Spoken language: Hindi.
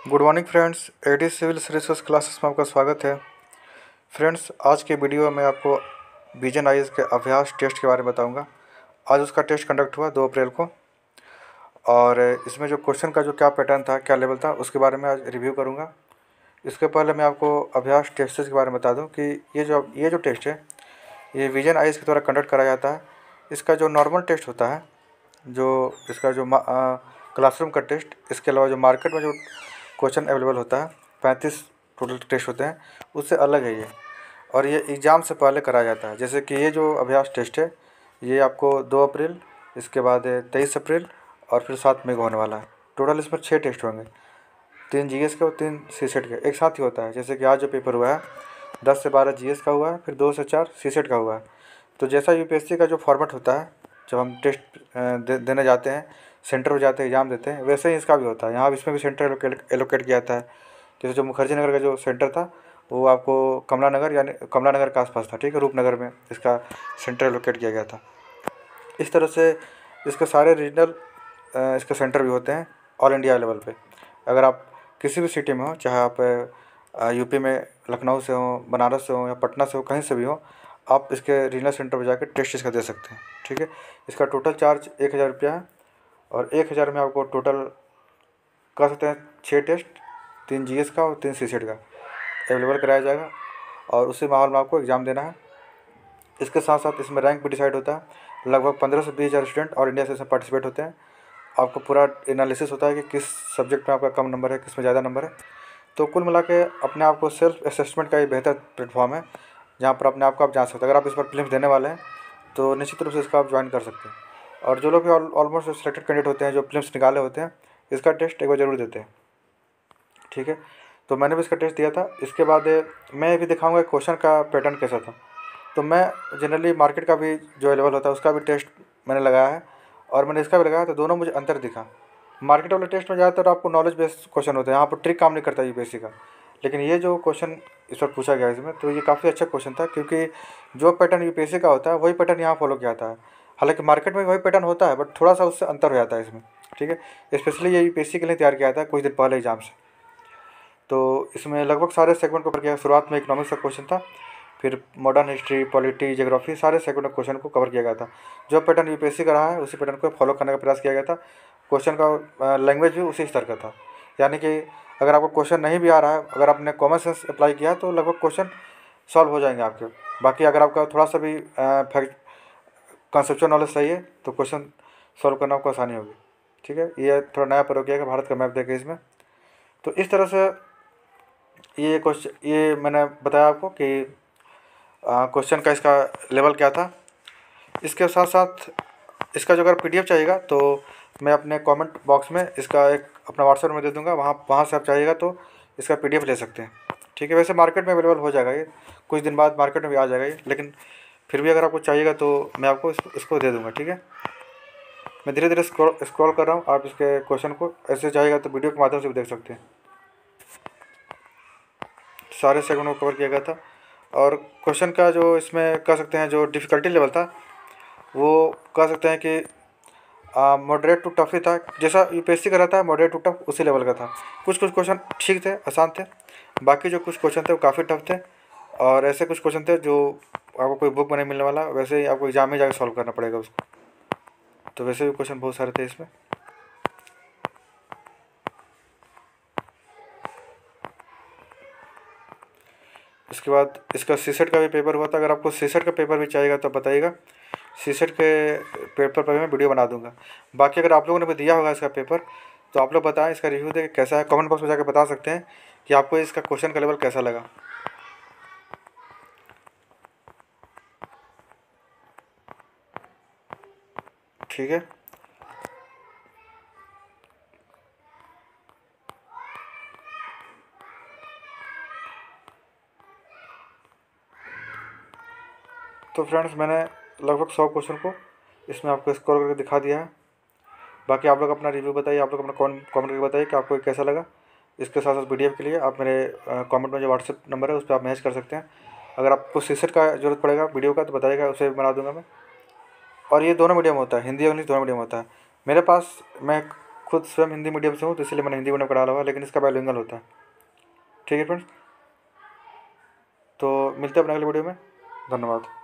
Good morning friends, AD civil services classes में आपका स्वागत है। फ्रेंड्स, आज के वीडियो में आपको विजन आईएएस के अभ्यास टेस्ट के बारे में बताऊंगा। आज उसका टेस्ट कंडक्ट हुआ 2 अप्रैल को, और इसमें जो क्वेश्चन का जो क्या पैटर्न था, क्या लेवल था, उसके बारे में आज रिव्यू करूंगा। इसके पहले मैं आपको अभ्यास टेस्ट के बारे में बता दूँ कि ये जो टेस्ट है, ये विजन आईएएस के द्वारा कंडक्ट कराया जाता है। इसका जो नॉर्मल टेस्ट होता है, जो इसका जो क्लासरूम का टेस्ट, इसके अलावा जो मार्केट में जो क्वेश्चन अवेलेबल होता है, 35 टोटल टेस्ट होते हैं, उससे अलग है ये। और ये एग्ज़ाम से पहले कराया जाता है। जैसे कि ये जो अभ्यास टेस्ट है, ये आपको 2 अप्रैल, इसके बाद 23 अप्रैल और फिर 7 मई को होने वाला है। टोटल इसमें 6 टेस्ट होंगे, 3 जीएस के और 3 सीसेट के एक साथ ही होता है। जैसे कि आज जो पेपर हुआ है 10 से 12 जीएस का हुआ है, फिर 2 से 4 सीसेट का हुआ है। तो जैसा यूपीएससी का जो फॉर्मेट होता है, जब हम टेस्ट देने जाते हैं, सेंटर पर जाते हैं, एग्ज़ाम देते हैं, वैसे ही इसका भी होता है। यहाँ इसमें भी सेंटर एलोकेट किया जाता है। जैसे जो मुखर्जी नगर का जो सेंटर था, वो आपको कमला नगर यानी कमला नगर के आसपास था, ठीक है, रूपनगर में इसका सेंटर एलोकेट किया गया था। इस तरह से इसके सारे रीजनल इसके सेंटर भी होते हैं ऑल इंडिया लेवल पे। अगर आप किसी भी सिटी में हो, चाहे आप यूपी में लखनऊ से हो, बनारस से हो या पटना से हो, कहीं से भी हो, आप इसके रीजनल सेंटर पर जाकर टेस्ट इसका दे सकते हैं, ठीक है। इसका टोटल चार्ज 1000 रुपया है, और 1000 में आपको टोटल कर सकते हैं 6 टेस्ट, 3 जीएस का और 3 सीसेट का अवेलेबल कराया जाएगा, और उसी माहौल में आपको एग्ज़ाम देना है। इसके साथ साथ इसमें रैंक भी डिसाइड होता है। लगभग 15 से 20 हज़ार स्टूडेंट और इंडिया से इसमें पार्टिसिपेट होते हैं। आपको पूरा एनालिसिस होता है कि किस सब्जेक्ट में आपका कम नंबर है, किस में ज़्यादा नंबर है। तो कुल मिला के अपने आप को सेल्फ असेसमेंट का ये बेहतर प्लेटफॉर्म है, जहाँ पर अपने आप को आप जान सकते हैं। अगर आप इस पर प्रीलिम्स देने वाले हैं तो निश्चित रूप से इसका आप ज्वाइन कर सकते हैं। और जो लोग भी ऑलमोस्ट सिलेक्टेड कैंडिडेट होते हैं, जो प्रीलिम्स निकाले होते हैं, इसका टेस्ट एक बार ज़रूर देते हैं, ठीक है। तो मैंने भी इसका टेस्ट दिया था। इसके बाद मैं भी दिखाऊंगा क्वेश्चन का पैटर्न कैसा था। तो मैं जनरली मार्केट का भी जो अवेलेबल होता है उसका भी टेस्ट मैंने लगाया है, और मैंने इसका भी लगाया, तो दोनों मुझे अंतर दिखा। मार्केट वाले टेस्ट में ज़्यादातर आपको नॉलेज बेस्ड क्वेश्चन होते हैं, यहाँ पर ट्रिक काम नहीं करता यूपीएससी का। लेकिन ये जो क्वेश्चन इस पर पूछा गया इसमें, तो ये काफ़ी अच्छा क्वेश्चन था, क्योंकि जो पैटर्न यूपीएससी का होता है वही पैटर्न यहाँ फॉलो किया जाता है। हालांकि मार्केट में वही पैटर्न होता है, बट थोड़ा सा उससे अंतर हो जाता है इसमें, ठीक है। स्पेशली ये यूपीएससी के लिए तैयार किया जाता है कुछ दिन पहले एग्जाम से। तो इसमें लगभग सारे सेगमेंट को कवर किया। शुरुआत में इकोनॉमिक्स का क्वेश्चन था, फिर मॉडर्न हिस्ट्री, पॉलिटी, ज्योग्राफी, सारे सेगमेंट ऑफ क्वेश्चन को कवर किया गया था। जो पैटर्न यूपीएससी का रहा है उसी पैटर्न को फॉलो करने का प्रयास किया गया था। क्वेश्चन का लैंग्वेज भी उसी स्तर का था, यानी कि अगर आपको क्वेश्चन नहीं भी आ रहा है, अगर आपने कॉमन सेंस अप्लाई किया तो लगभग क्वेश्चन सॉल्व हो जाएंगे आपके। बाकी अगर आपका थोड़ा सा भी फैक्ट कॉन्सेप्चुअल नॉलेज सही है तो क्वेश्चन सॉल्व करना आपको आसानी होगी, ठीक है। ये थोड़ा नया प्रयोग किया कि भारत का मैप देखे इसमें। तो इस तरह से ये क्वेश्चन, ये मैंने बताया आपको कि क्वेश्चन का इसका लेवल क्या था। इसके साथ साथ इसका जो अगर पीडीएफ चाहिएगा तो मैं अपने कमेंट बॉक्स में इसका एक अपना व्हाट्सएप में दे दूंगा, वहाँ से आप चाहिएगा तो इसका पीडीएफ ले सकते हैं, ठीक है। वैसे मार्केट में अवेलेबल हो जाएगा, ये कुछ दिन बाद मार्केट में भी आ जाएगा ये, लेकिन फिर भी अगर आपको चाहिएगा तो मैं आपको इसको दे दूँगा, ठीक है। मैं धीरे धीरे स्क्रॉल कर रहा हूँ, आप इसके क्वेश्चन को ऐसे चाहिएगा तो वीडियो के माध्यम से भी देख सकते हैं। सारे सेगमेंट को कवर किया गया था। और क्वेश्चन का जो इसमें कह सकते हैं जो डिफ़िकल्टी लेवल था, वो कह सकते हैं कि मॉडरेट टू टफ ही था। जैसा यूपीएससी का रहता है मॉडरेट टू टफ, उसी लेवल का था। कुछ कुछ क्वेश्चन ठीक थे, आसान थे, बाकी जो कुछ क्वेश्चन थे वो काफ़ी टफ थे। और ऐसे कुछ क्वेश्चन थे जो आपको कोई बुक में नहीं मिलने वाला, वैसे ही आपको एग्जाम में जाकर सॉल्व करना पड़ेगा उसको। तो वैसे भी क्वेश्चन बहुत सारे थे इसमें। इसके बाद इसका सीसेट का भी पेपर हुआ था। अगर आपको सीसेट का पेपर भी चाहिएगा तो बताइएगा, सीसेट के पेपर पर मैं वीडियो बना दूंगा। बाकी अगर आप लोगों ने भी दिया होगा इसका पेपर तो आप लोग बताएं, इसका रिव्यू दें कैसा है। कमेंट बॉक्स में जाकर बता सकते हैं कि आपको इसका क्वेश्चन का लेवल कैसा लगा, ठीक है। तो फ्रेंड्स, मैंने लगभग 100 क्वेश्चन को इसमें आपको स्कोर करके दिखा दिया है। बाकी आप लोग अपना रिव्यू बताइए, आप लोग अपना कमेंट करके बताइए कि आपको कैसा लगा। इसके साथ साथ पीडीएफ के लिए आप मेरे कमेंट में जो व्हाट्सएप नंबर है उस पर आप मैसेज कर सकते हैं। अगर आपको सीसेट का ज़रूरत पड़ेगा वीडियो का तो बताइएगा, उसे बना दूंगा मैं। और ये दोनों मीडियम होता है, हिंदी और इंग्लिश दोनों मीडियम होता है। मेरे पास मैं खुद स्वयं हिंदी मीडियम से हूँ, तो इसलिए मैंने हिंदी मीडियम का डाला हुआ है, लेकिन इसका बाइलिंगुअल होता है। ठीक है फ्रेंड्स, तो मिलते हैं अपने अगले वीडियो में। धन्यवाद।